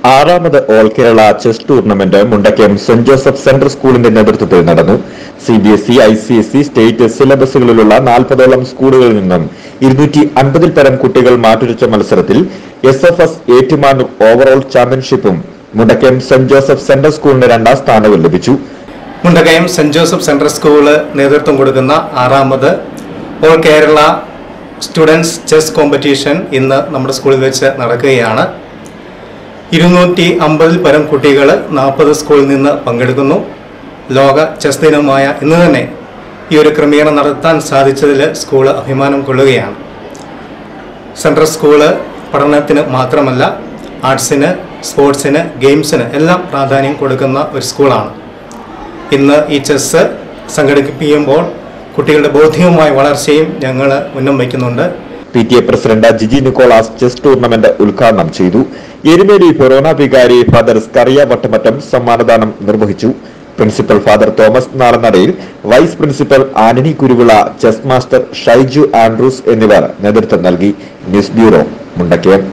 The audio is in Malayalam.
ആറാമത് all Kerala chess tournament Mundakayam saint Joseph central സ്കൂളിന്റെ നേതൃത്വത്തിൽ നടന്നു. CBSE, ICSE സ്റ്റേറ്റ് സിലബസുകളിലുള്ള 40ഓളം സ്കൂളുകളിൽ നിന്നും 250 പരം കുട്ടികൾ മാറ്റുരച്ച മത്സരത്തിൽ SFS ഏറ്റുമാനൂർ ഓവറോൾ ചാമ്പ്യൻഷിപ്പും മുണ്ടക്കയം സെന്റ് ജോസഫ് സെൻട്രൽ സ്കൂളിന് 2ാം സ്ഥാനവും ലഭിച്ചു. Mundakayam saint Joseph central school നേതൃത്വം കൊടുക്കുന്ന ആറാമത് all Kerala students chess competition ഇന്ന് നമ്മുടെ സ്കൂളിൽ വെച്ച് നടക്കുകയാണ്. 250 പരം കുട്ടികൾ 40 സ്കൂളിൽ നിന്ന് പങ്കെടുക്കുന്നു. ലോക ചെസ് ദിനമായ ഇന്ന് തന്നെ ഈ ഒരു ക്രമീകരണം നടത്താൻ സാധിച്ചതിൽ സ്കൂൾ അഭിമാനം കൊള്ളുകയാണ്. സെൻട്രൽ സ്കൂള് പഠനത്തിന് മാത്രമല്ല ആർട്സിന്, സ്പോർട്സിന്, ഗെയിംസിന് എല്ലാം പ്രാധാന്യം കൊടുക്കുന്ന ഒരു സ്കൂളാണ്. ഇന്ന് ഈ ചെസ് സംഘടിപ്പിക്കുമ്പോൾ കുട്ടികളുടെ ബൗദ്ധികമായ വളർച്ചയും ഞങ്ങൾ ഉന്നം വയ്ക്കുന്നുണ്ട്. PTA president Jiji Nicholas chess tournament ഉദ്ഘാടനം ചെയ്തു. എരുമേലി ഫൊറോന വികാരി ഫാദർ സ്കറിയ വട്ടമറ്റം സമ്മാനദാനം നിർവഹിച്ചു. Principal father Thomas Nalanadayil, vice principal Antony Kuruvila, chess master Shaiju Andrews എന്നിവർ നേതൃത്വം നൽകി. News bureau, Mundakayam.